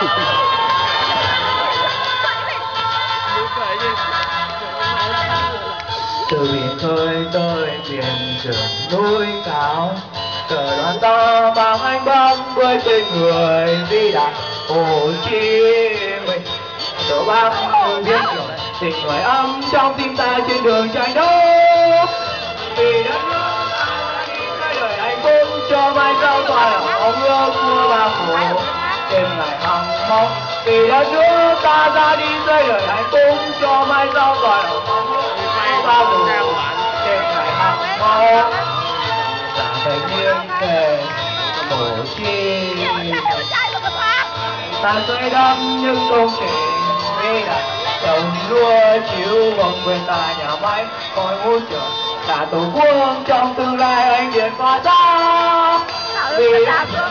Từ biển khơi tới biển rừng núi cao, cờ đoàn ta mang anh bắc với tên người vĩ đại Hồ Chí Minh. Tổ bác như biết rồi tình người ấm trong tim ta trên đường tranh đấu, vì đất nước ta đã đi cái đời hạnh phúc cho mai sau tỏa lòng mong ước của Bác Hồ đêm ngày hằng mong. Vì đất nước ta ra đi rơi đời hạnh phúc cho mai sau tỏa lòng mong ước của Bác Hồ đêm ngày hằng mong. Là thành niên về Hồ Chí Minh, ta xây đắp những công trình vĩ đại, trồng lúa chiếu vòng bên ta nhà máy coi môi trường cả tổ quốc trong tương lai anh điện qua ta. Vì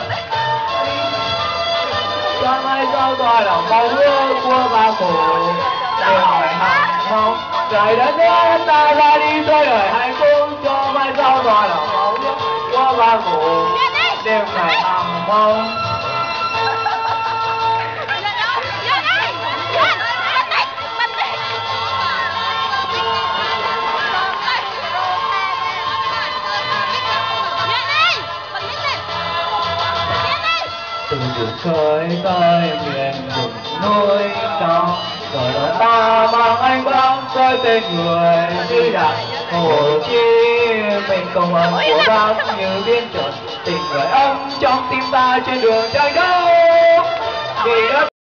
cho mai sau tỏa lòng mong ước của Bác Hồ đêm ngày hằng mong. Trời đất nước ta ra đi rơi đời hạnh phúc cho mai sau tỏa lòng mong ước của Bác Hồ đêm ngày hằng mong. Từ biển khơi tới miền rừng núi cao, cờ đoàn ta mang anh bắc với tên người vĩ đại Hồ Chí Minh. Công ơn của Bác như biển trời, tình người ấm trong tim ta trên đường tranh đấu, vì đất